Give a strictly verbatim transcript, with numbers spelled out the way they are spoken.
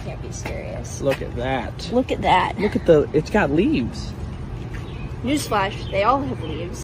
can't be serious. Look at that. Look at that. Look at the, it's got leaves. Newsflash, they all have leaves.